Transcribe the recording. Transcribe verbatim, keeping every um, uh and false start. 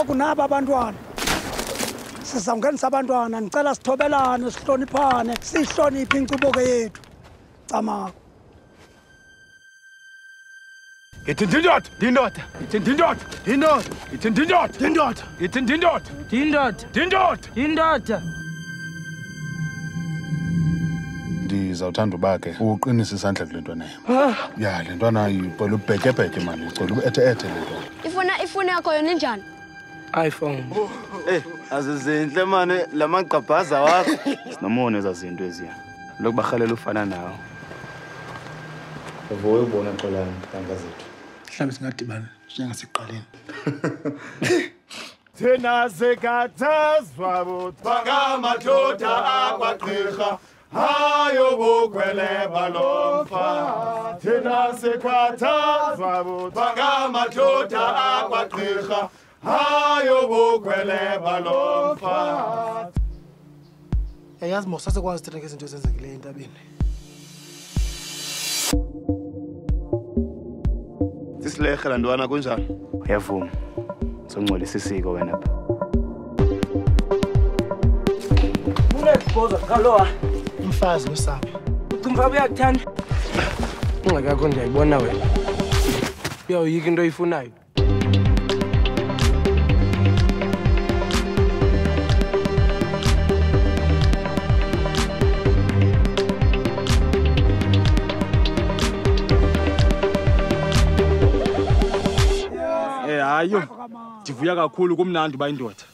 ngoku naba abantwana sizawungenisa abantwana ndicela sithobelane sihloniphane sihloniphe inkcubeko yethu cama Ithi ndindoda ndindoda ithi ndindoda ndindoda ithi ndindoda ndindoda ithi ndindoda ndindoda ndindoda ndindoda Ndizawuthanda uba ke uqinise isandla kule ntwana ya le ntwana icela ubhetyebhetye mani icela ubethe-ethe le ntwana ifuna ifuna yakho yona njani iPhone eh azizinhle mani lamagqabhaza wakho sinomona ezazinto eziya lokuba rhalela ufana nawo uvuwe ubona Xolani kangazethu mhlawumbe singadibana njengasiqaleni Thina sikathazwa buthanga madoda akwagqirha hayo bukhwele balomfa Thina sikathazwa buthanga madoda akwagqirha hayo bukhwele balomfa yayazi mo sasekwazi thina ngezinto ezenzekileyo entabeni Sisilehe la ntwana kunjani uyavuma songcolisa isiko wena pha Unesiboza ngalowa umfazi nosapho ucimba uyakuthanda Ungeke yakho ndiyayibona wena Uyawuyika into oyifunayo Eh hayo ndivuya kakhulu kumnandi ba indoda